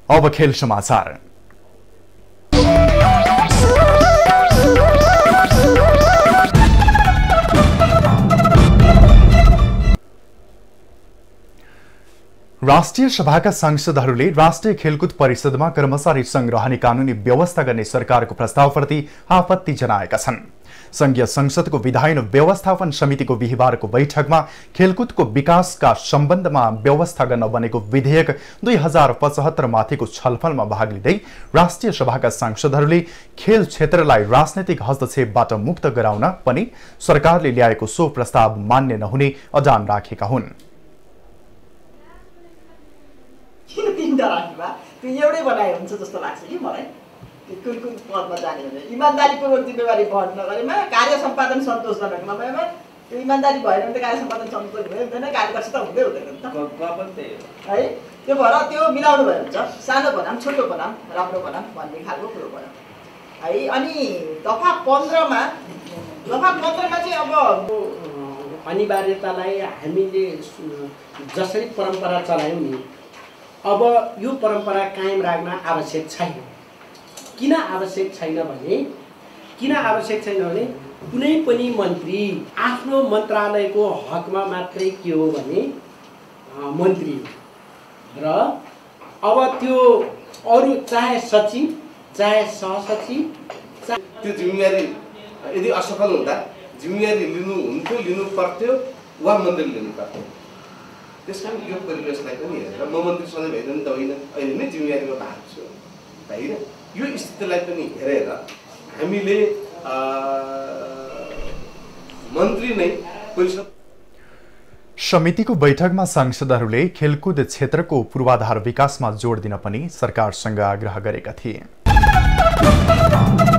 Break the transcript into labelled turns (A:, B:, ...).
A: अब खेल समाचार। राष्ट्रिय सभाका सांसदहरूले राष्ट्रिय खेलकुद परिषदमा कर्मचारी संघ रहने कानूनी व्यवस्था गर्ने सरकारको प्रस्तावप्रति आपत्ति जनाएका छन्। संघीय संसदको विधायन व्यवस्थापन समितिको बिहिबारको बैठकमा खेलकुदको विकासका सम्बन्धमा व्यवस्था गर्न बनेको विधेयक 2075 माथिको छलफलमा भाग लिँदै राष्ट्रिय सभाका सांसदहरूले खेल क्षेत्रलाई राजनैतिक हस्तक्षेपबाट मुक्त गराउन पनि सरकारले ल्याएको सो प्रस्ताव मान्य नहुने अडान राखेका हुन्।
B: त्यो एउटै बनाए हुन्छ जस्तो लाग्छ कि मलाई। कुन पदमा जाने भने इमान्दारीपूर्वक जिम्मेवारी वहन नगरेमा कार्य सम्पादन सन्तोषजनक नभएमा त्यो इमान्दारी भएन भने त कार्य सम्पादन सन्तोष हुँदै हुँदैन, कार्यदक्षता हुँदै हुँदैन नि त है। त्यो भएर त्यो मिलाउनु भयो हुन्छ, सानो बनाम छोटो बनाम राम्रो बनाम भन्ने खालको कुरो भयो है। अनि दफा 15मा चाहिँ अब
C: अनिवार्यतालाई हामीले जसरी परम्परा चलायौँ नि, अब यो परम्परा कायम राख्न आवश्यक छैन। किन आवश्यक छैन भने कुनै पनि मन्त्री आफ्नो मन्त्रालयको हकमा मात्रै के हो भने मन्त्री र अब त्यो अरू चाहे सचिव चाहे सहसचिव
D: त्यो जिम्मेवारी यदि असफल हुँदा जिम्मेवारी लिनु पर्थ्यो वा मन्त्री लिनु पर्थ्यो। त्यसकारण यो परिवेशलाई पनि हेरेर म मन्त्री सधैँ भइरहनु त होइन, अहिले नै जिम्मेवारीमा भाग छु होइन। यो स्थितिलाई पनि हेरेर हामीले मन्त्री नै परिषद
A: समितिको बैठकमा सांसदहरूले खेलकुद क्षेत्रको पूर्वाधार विकासमा जोड दिन पनि सरकारसँग आग्रह गरेका थिए।